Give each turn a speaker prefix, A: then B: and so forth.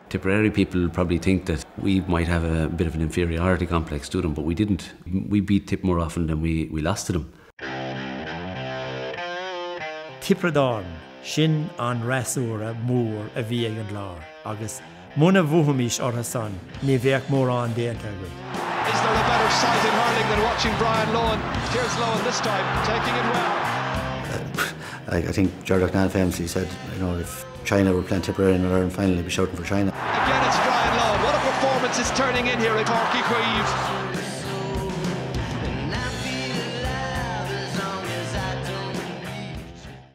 A: Tipperary people probably think that we might have a bit of an inferiority complex to them, but we didn't. We beat Tip more often than we lost to them.
B: Tipperdáin, sin an rasúra mór a bhí ag an Clár, agus muna bhuaimís ortha san, ní bheadh mór an déanta go.
C: Is there a better sight in hurling than watching Brian Lohan? Here's Lohan this time, taking it well.
D: I think Duignan famously said, if China were playing Tipperary in an Ireland final, they'd be shouting for China.
C: Again, it's Brian Lohan. What a performance is turning in here at Bhuaigh.